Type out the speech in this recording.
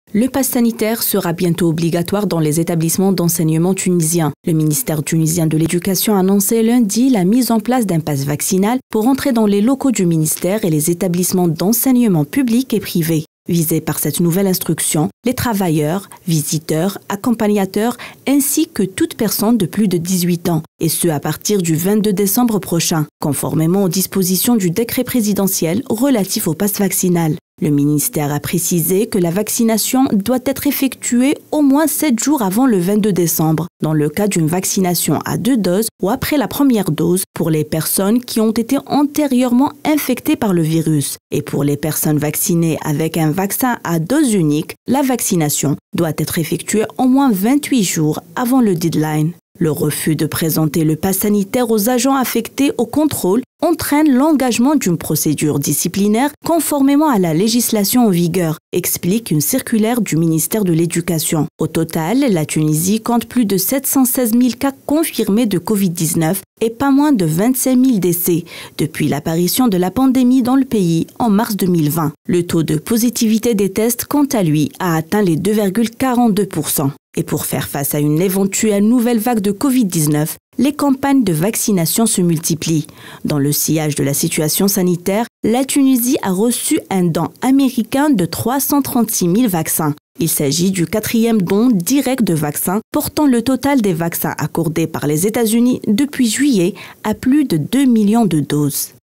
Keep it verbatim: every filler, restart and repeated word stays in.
Le pass sanitaire sera bientôt obligatoire dans les établissements d'enseignement tunisiens. Le ministère tunisien de l'Éducation a annoncé lundi la mise en place d'un pass vaccinal pour entrer dans les locaux du ministère et les établissements d'enseignement public et privé. Visés par cette nouvelle instruction, les travailleurs, visiteurs, accompagnateurs ainsi que toute personne de plus de dix-huit ans, et ce à partir du vingt-deux décembre prochain, conformément aux dispositions du décret présidentiel relatif au pass vaccinal. Le ministère a précisé que la vaccination doit être effectuée au moins sept jours avant le vingt-deux décembre, dans le cas d'une vaccination à deux doses ou après la première dose pour les personnes qui ont été antérieurement infectées par le virus. Et pour les personnes vaccinées avec un vaccin à dose unique, la vaccination doit être effectuée au moins vingt-huit jours avant le deadline. Le refus de présenter le pass sanitaire aux agents affectés au contrôle entraîne l'engagement d'une procédure disciplinaire conformément à la législation en vigueur, explique une circulaire du ministère de l'Éducation. Au total, la Tunisie compte plus de sept cent seize mille cas confirmés de covid dix-neuf et pas moins de vingt-cinq mille décès depuis l'apparition de la pandémie dans le pays en mars deux mille vingt. Le taux de positivité des tests, quant à lui, a atteint les deux virgule quarante-deux pour cent. Et pour faire face à une éventuelle nouvelle vague de covid dix-neuf, les campagnes de vaccination se multiplient. Dans le sillage de la situation sanitaire, la Tunisie a reçu un don américain de trois cent trente-six mille vaccins. Il s'agit du quatrième don direct de vaccins, portant le total des vaccins accordés par les États-Unis depuis juillet à plus de deux millions de doses.